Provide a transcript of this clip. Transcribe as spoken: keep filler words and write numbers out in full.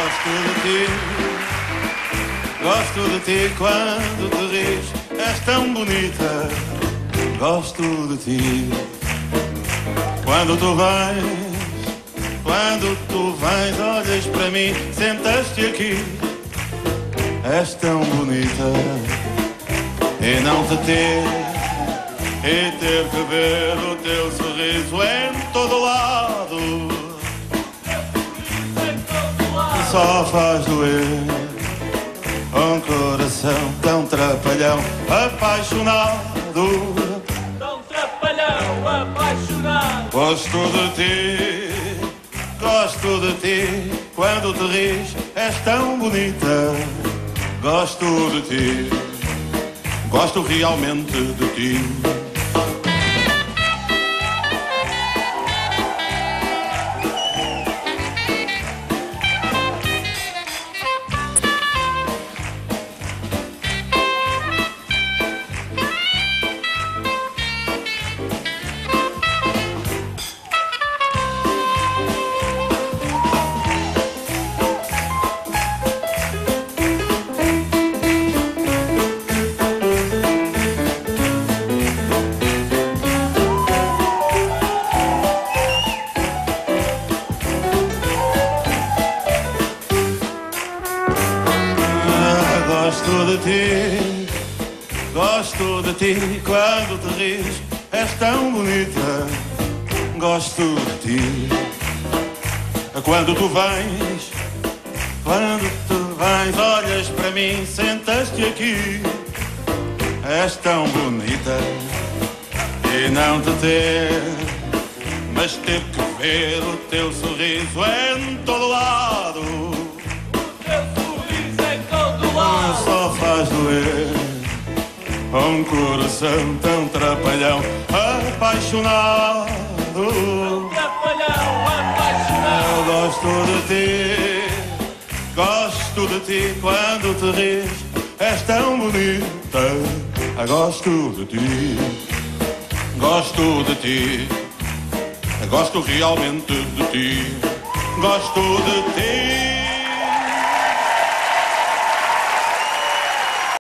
Gosto de ti, gosto de ti quando te ris, és tão bonita. Gosto de ti quando tu vens, quando tu vens, olhas para mim, sentas-te aqui, és tão bonita. E não te ter, e ter que ver o teu sorriso em todo lado, só faz doer um coração tão trapalhão, apaixonado. Tão trapalhão, apaixonado. Gosto de ti, gosto de ti, quando te ris, és tão bonita. Gosto de ti, gosto realmente de ti. Gosto de ti, gosto de ti, quando te ris, és tão bonita. Gosto de ti, quando tu vens, quando tu vens, olhas para mim, sentas-te aqui, és tão bonita. E não te ter, mas ter que ver o teu sorriso em todo lado, só faz doer um coração tão trapalhão, apaixonado. Trapalhão, apaixonado. Eu gosto de ti, gosto de ti quando te ris, és tão bonita. Eu gosto de ti, gosto de ti, eu gosto realmente de ti. Gosto de ti.